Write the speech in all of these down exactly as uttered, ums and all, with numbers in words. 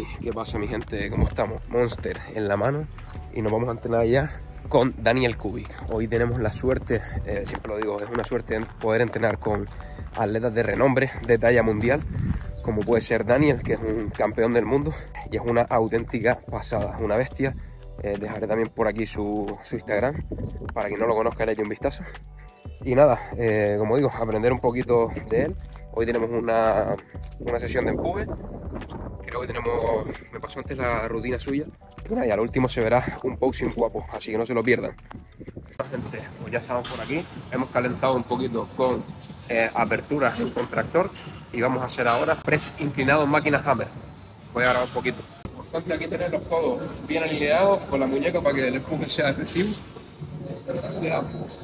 Hey, ¿qué pasa mi gente? ¿Cómo estamos? Monster en la mano y nos vamos a entrenar ya con Daniel Kubik. Hoy tenemos la suerte, eh, siempre lo digo, es una suerte poder entrenar con atletas de renombre, de talla mundial, como puede ser Daniel, que es un campeón del mundo y es una auténtica pasada, es una bestia. Eh, dejaré también por aquí su, su Instagram, para quien no lo conozca le eche un vistazo. Y nada, eh, como digo, aprender un poquito de él. Hoy tenemos una, una sesión de empuje. Creo que tenemos, me pasó antes la rutina suya. Y nada, y al último se verá un posing guapo, así que no se lo pierdan. Gente, pues ya estamos por aquí. Hemos calentado un poquito con eh, aperturas en contractor y vamos a hacer ahora press inclinado en máquina hammer. Voy a grabar un poquito. Importante aquí tener los codos bien alineados con la muñeca para que el empuje sea efectivo. Ya.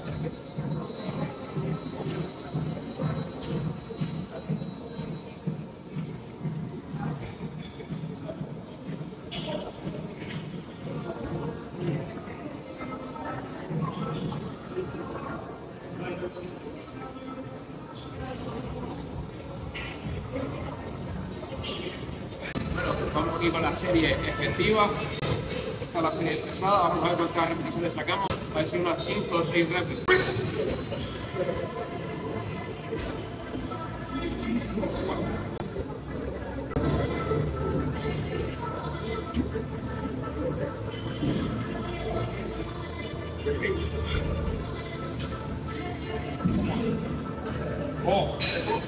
Bueno, vamos aquí con la serie efectiva. Esta es la serie pesada. Vamos a ver cuántas repeticiones sacamos. Va a ser unas cinco o seis repeticiones. Oh.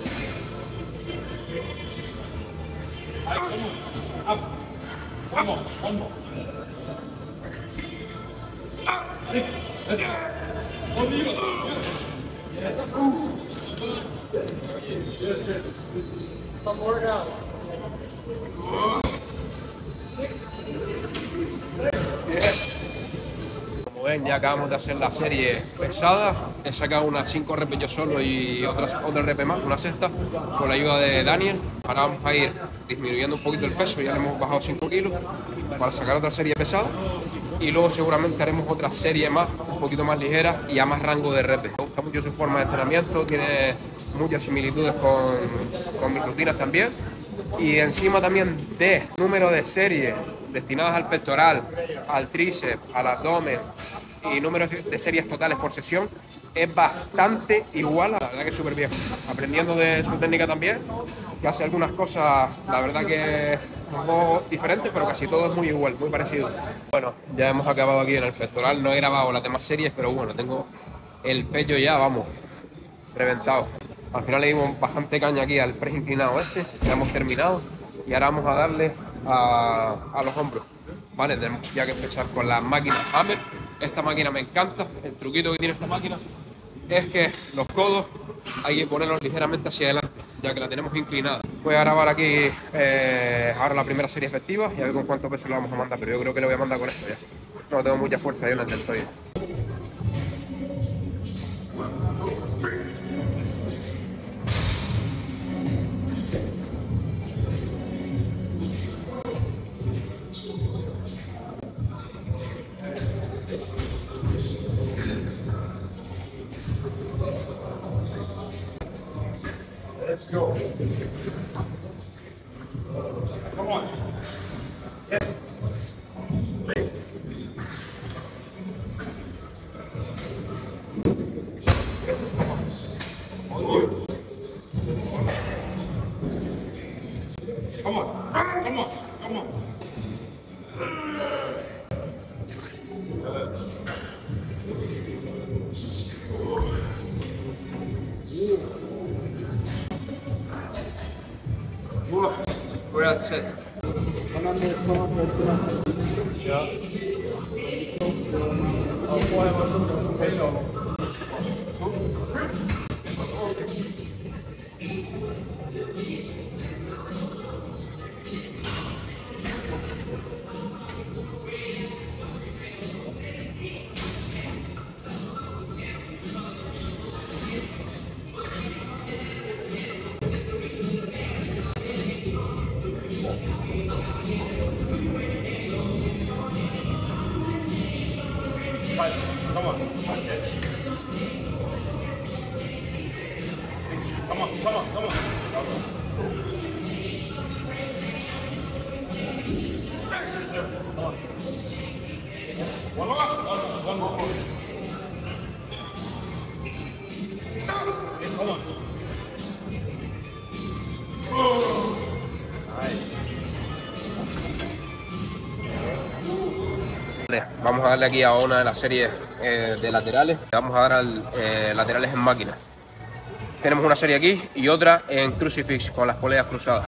Ahí, vamos. Vamos, vamos. Six. Oh, Dios. Some workout. Como ven, ya acabamos de hacer la serie pesada. He sacado unas cinco repes yo solo y otras otra repe más, una sexta, con la ayuda de Daniel. Ahora vamos a ir disminuyendo un poquito el peso, ya le hemos bajado cinco kilos para sacar otra serie pesada. Y luego seguramente haremos otra serie más, un poquito más ligera y a más rango de repes. Me gusta mucho su forma de entrenamiento, tiene muchas similitudes con, con mis rutinas también. Y encima también de número de series destinadas al pectoral, al tríceps, al abdomen y número de series totales por sesión, es bastante igual, la verdad que es súper bien. Aprendiendo de su técnica también, que hace algunas cosas, la verdad que un poco diferentes, pero casi todo es muy igual, muy parecido. Bueno, ya hemos acabado aquí en el pectoral, no he grabado las demás series, pero bueno, tengo el pecho ya, vamos, reventado. Al final le dimos bastante caña aquí al press inclinado este, ya hemos terminado y ahora vamos a darle a, a los hombros. Vale, tenemos ya que empezar con la máquina hammer. Esta máquina me encanta, el truquito que tiene esta máquina es que los codos hay que ponerlos ligeramente hacia adelante, ya que la tenemos inclinada. Voy a grabar aquí eh, ahora la primera serie efectiva y a ver con cuánto peso le vamos a mandar, pero yo creo que le voy a mandar con esto ya. No tengo mucha fuerza, yo la intento ir. Let's go. Come on. Yes. Wait. Come on. Come on. Come on. We're at set. Ja. Auch vorher mal schon das Feld. Come on. Come on, come on, come on. Vamos a darle aquí a una de las series eh, de laterales. Vamos a dar al, eh, laterales en máquina. Tenemos una serie aquí y otra en crucifix con las poleas cruzadas.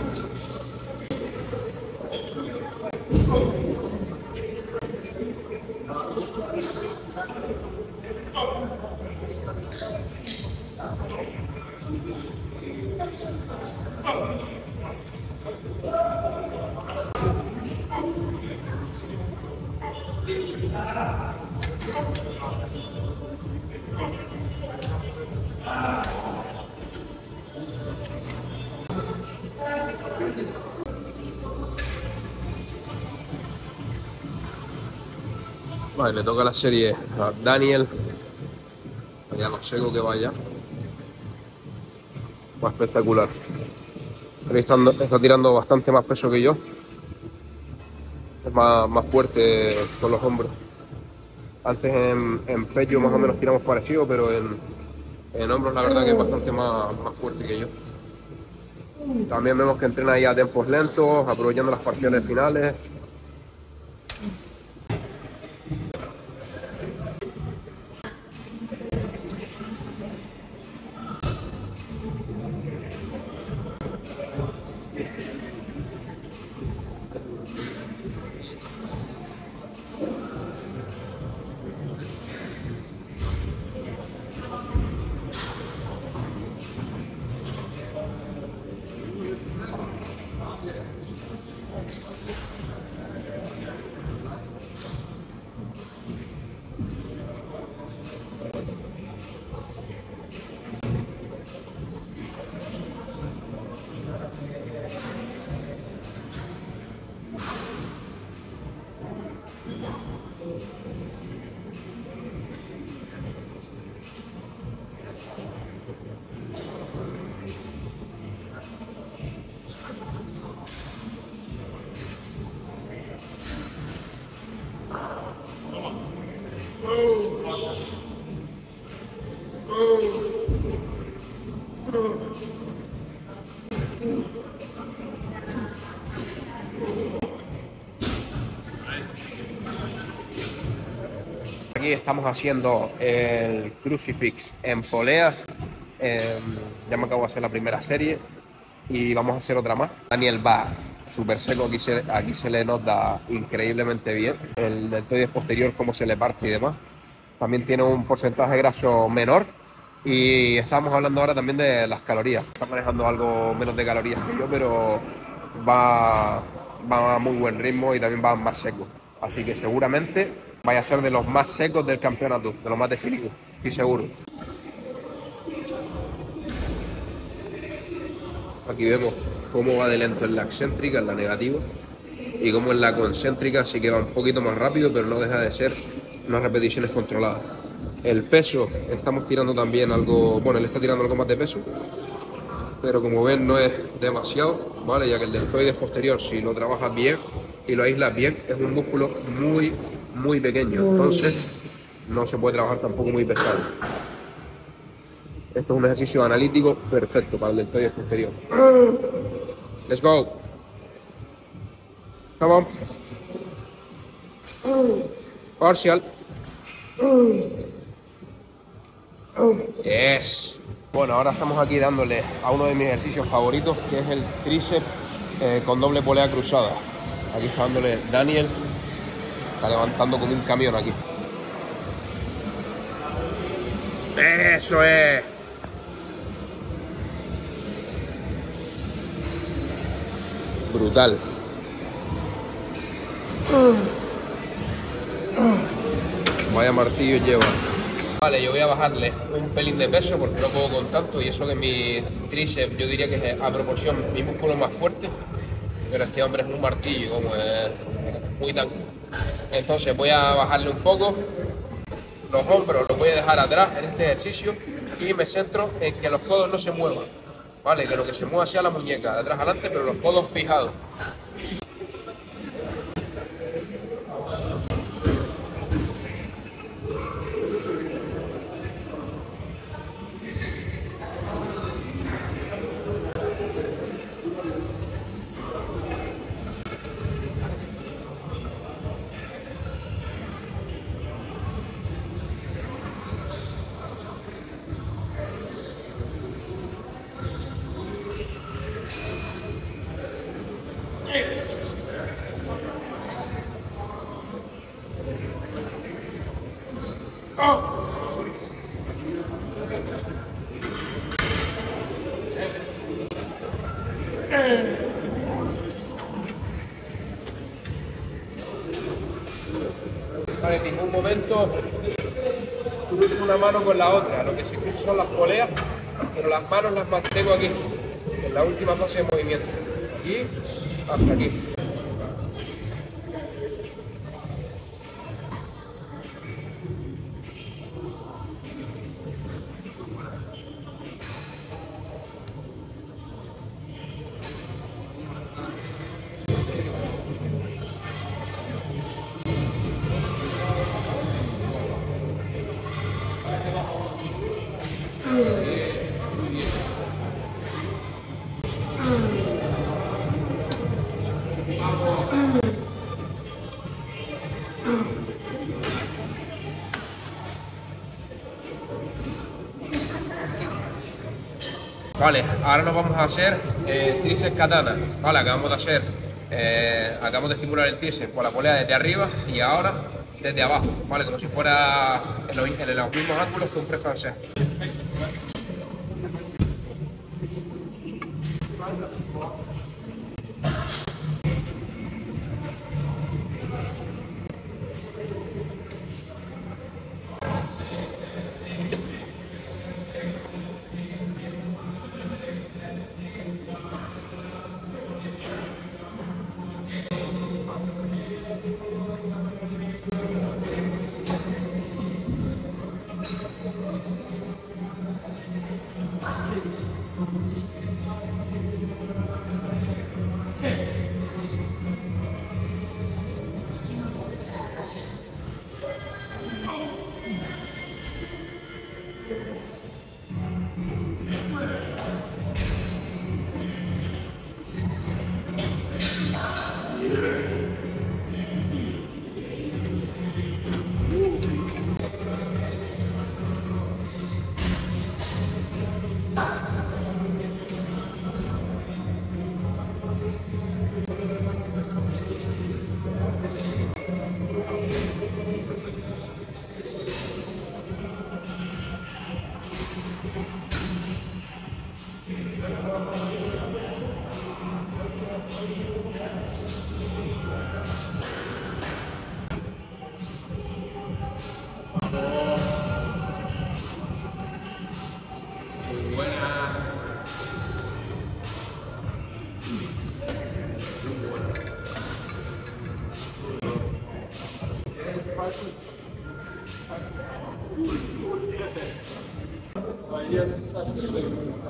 Vale, le toca la serie a Daniel. Vaya lo seco que vaya. Va espectacular. Está, está tirando bastante más peso que yo. Es más, más fuerte con los hombros. Antes en, en pecho más o menos tiramos parecido, pero en, en hombros la verdad que es bastante más, más fuerte que yo. También vemos que entrena ahí a tiempos lentos, aprovechando las parciales finales. Aquí estamos haciendo el crucifix en polea. Eh, ya me acabo de hacer la primera serie y vamos a hacer otra más. Daniel va súper seco, aquí se, aquí se le nota increíblemente bien el deltoides posterior, cómo se le parte y demás. También tiene un porcentaje graso menor y estamos hablando ahora también de las calorías. Está manejando algo menos de calorías que yo, pero va, va a muy buen ritmo y también va más seco. Así que seguramente vaya a ser de los más secos del campeonato, de los más definidos, estoy seguro. Aquí vemos cómo va de lento en la excéntrica, en la negativa, y cómo en la concéntrica sí que va un poquito más rápido, pero no deja de ser unas repeticiones controladas. El peso, estamos tirando también algo, bueno, él está tirando algo más de peso, pero como ven no es demasiado, ¿vale? Ya que el deltoides posterior, si lo trabajas bien y lo aíslas bien, es un músculo muy, muy pequeño, entonces no se puede trabajar tampoco muy pesado. Esto es un ejercicio analítico perfecto para el deltoides posterior. Let's go. Come on. Partial. Yes. Bueno, ahora estamos aquí dándole a uno de mis ejercicios favoritos, que es el tríceps eh, con doble polea cruzada. Aquí está dándole Daniel. Está levantando como un camión aquí. Eso es. Brutal. Vaya martillo lleva. Vale, yo voy a bajarle un pelín de peso porque no puedo con tanto, y eso que mi tríceps yo diría que es a proporción mi músculo más fuerte, pero este hombre es un martillo, como es muy tanque. Entonces voy a bajarle un poco los hombros, los voy a dejar atrás en este ejercicio y me centro en que los codos no se muevan, vale, que lo que se mueva sea la muñeca de atrás adelante, pero los codos fijados. Vale, en ningún momento cruzo una mano con la otra, lo que sí cruzo son las poleas, pero las manos las mantengo aquí, en la última fase de movimiento. Y hasta aquí. Vale, ahora nos vamos a hacer eh, tríceps katana. Vale, acabamos de hacer, eh, acabamos de estimular el tríceps con la polea desde arriba y ahora desde abajo, vale, como si fuera en los, en los mismos ángulos que un press francés. Muy buena. Yes, actually.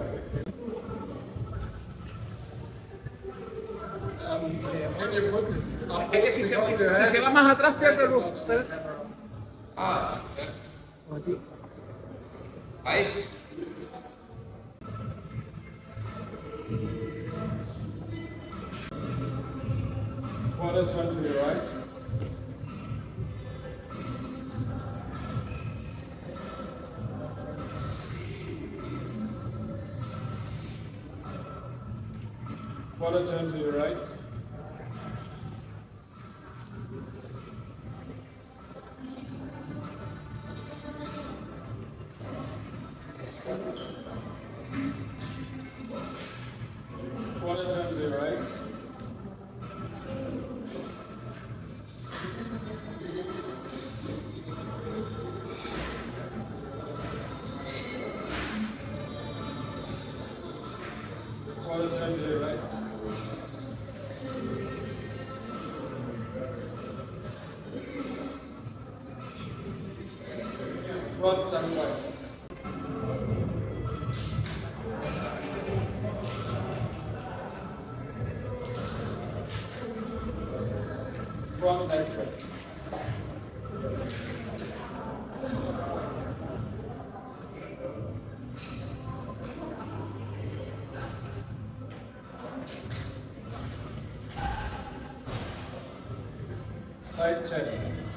Es que si se, si, se- si se va más atrás pierde luz. Ah, ahí. Quarter turn to your right. Quarter turn to your right. Quarter turn to your right. Quarter turn to your right. Front and biceps. Front leg spread. Side chest.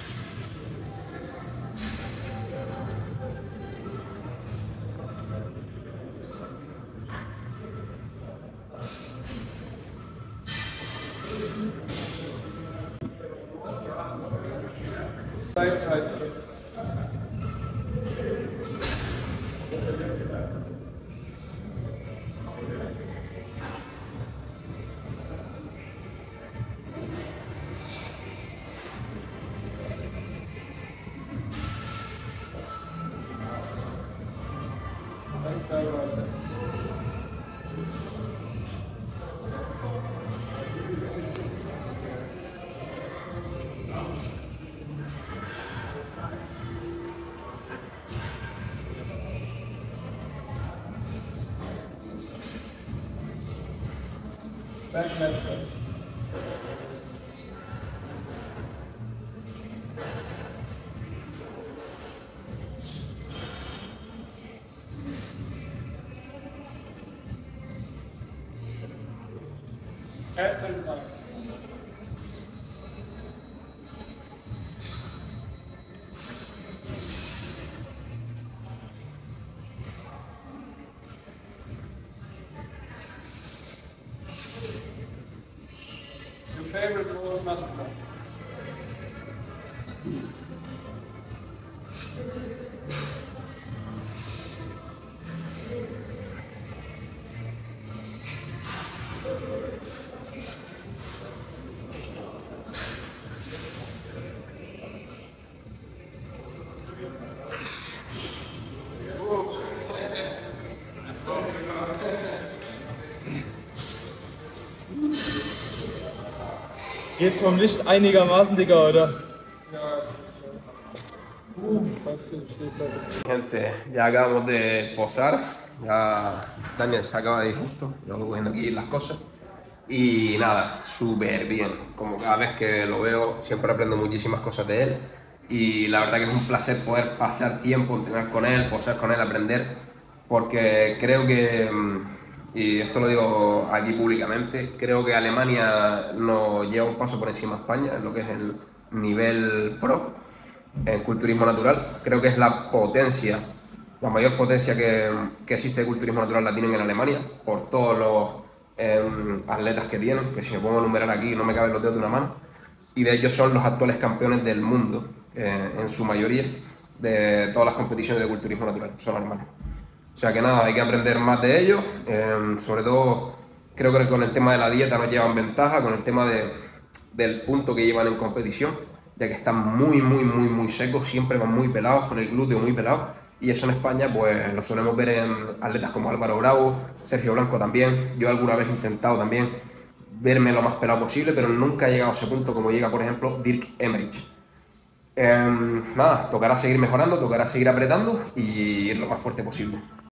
Side triceps. Back leg stretch. Calf and thighs. Your favorite most muscular. Geht's vom Licht einigermaßen, Digga, oder? Ja, ist schon. Uh, weißt du, du stehst halt jetzt. Gente, ya acabamos de posar, ya Daniel se acaba de ir justo, yo voy cogiendo aquí las cosas y nada, súper bien, como cada vez que lo veo siempre aprendo muchísimas cosas de él y la verdad que es un placer poder pasar tiempo, entrenar con él, posar con él, aprender, porque creo que, y esto lo digo aquí públicamente, creo que Alemania nos lleva un paso por encima de España en lo que es el nivel pro en culturismo natural. Creo que es la potencia, la mayor potencia que, que existe de culturismo natural la tienen en Alemania, por todos los eh, atletas que tienen, que si me pongo a enumerar aquí no me caben los dedos de una mano, y de ellos son los actuales campeones del mundo, eh, en su mayoría, de todas las competiciones de culturismo natural, son alemanes. O sea que nada, hay que aprender más de ellos, eh, sobre todo creo que con el tema de la dieta nos llevan ventaja, con el tema de, del punto que llevan en competición, ya que están muy, muy, muy, muy secos, siempre van muy pelados, con el glúteo muy pelado, y eso en España pues lo solemos ver en atletas como Álvaro Bravo, Sergio Blanco también. Yo alguna vez he intentado también verme lo más pelado posible, pero nunca he llegado a ese punto como llega, por ejemplo, Dirk Emmerich. Eh, nada, tocará seguir mejorando, tocará seguir apretando y ir lo más fuerte posible.